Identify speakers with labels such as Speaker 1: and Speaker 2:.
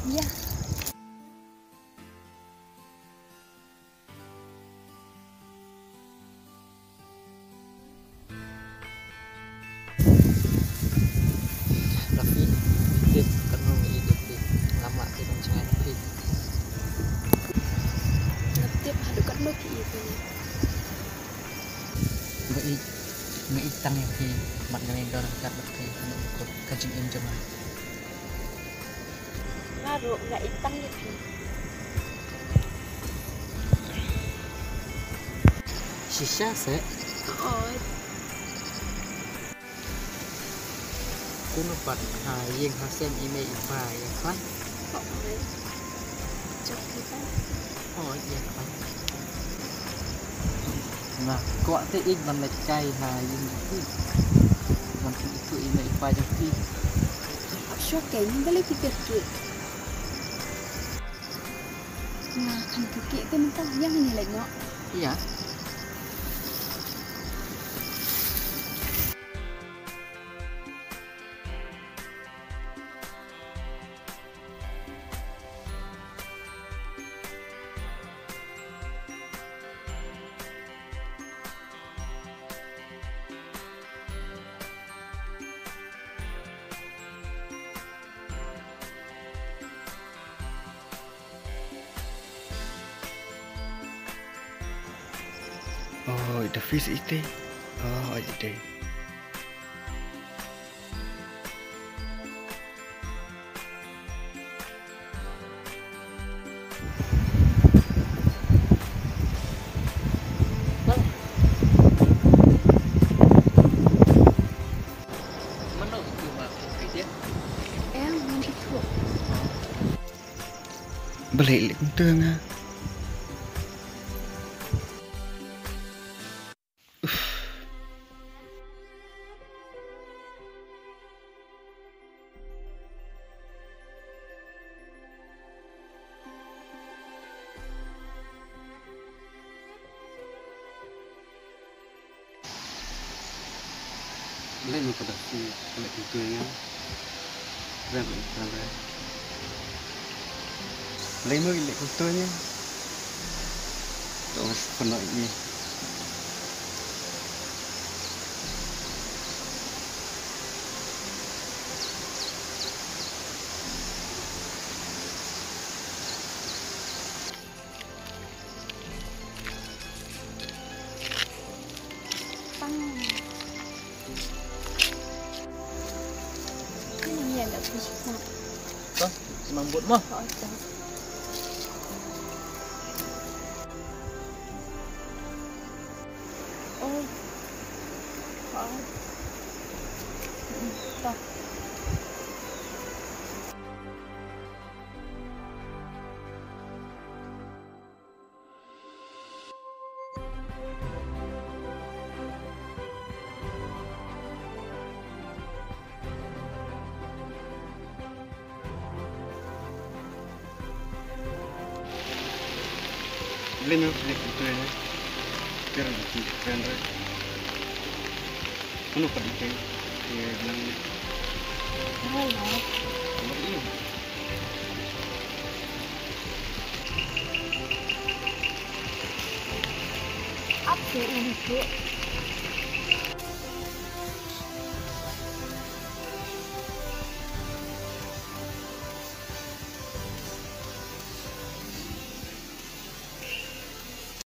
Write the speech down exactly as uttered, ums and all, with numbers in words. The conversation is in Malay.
Speaker 1: Iya.
Speaker 2: Raffi, dia kena hidup di lama di rancangan Raffi.
Speaker 1: Ngetip hadu kan lo ki itu nih.
Speaker 2: Ngai ngai tang yang di mat ngai dor kat Raffi kena ikut kajing em jema.
Speaker 1: Ngaruh nggak itang gitu.
Speaker 2: Shisha se
Speaker 1: Oh,
Speaker 2: kuno pat ha yeng ha sem email ipa ya kan.
Speaker 1: kok nggak cok kita.
Speaker 2: Oh ya kan. Nah, kok te ik ban lek kai ha yeng itu. Nanti itu email ipa jadi.
Speaker 1: Syok kayaknya boleh pikir ki. Nah, kan kaki itu mentah yang ini lagi no.
Speaker 2: Iya.
Speaker 3: Oh, the fish itu. Oh, itu.
Speaker 2: Mana itu mak kopi dia?
Speaker 1: Eh, mau itu.
Speaker 3: Balik lek teng ah. Lain mo pada si kulit itu yang keren keren. Lain mo kulit kulturnya. Terus penuh ini.
Speaker 1: Pang. Ini yang nggak bisa.
Speaker 2: Toh, senang buat mah.
Speaker 1: Oh, cok. Oh. Oh. Toh.
Speaker 3: Lain mo kulit kulturnya. Keren keren. Ano pa dito? Kaya lang.
Speaker 1: Wala.
Speaker 3: Ano ini?
Speaker 1: Apa ini, Bu?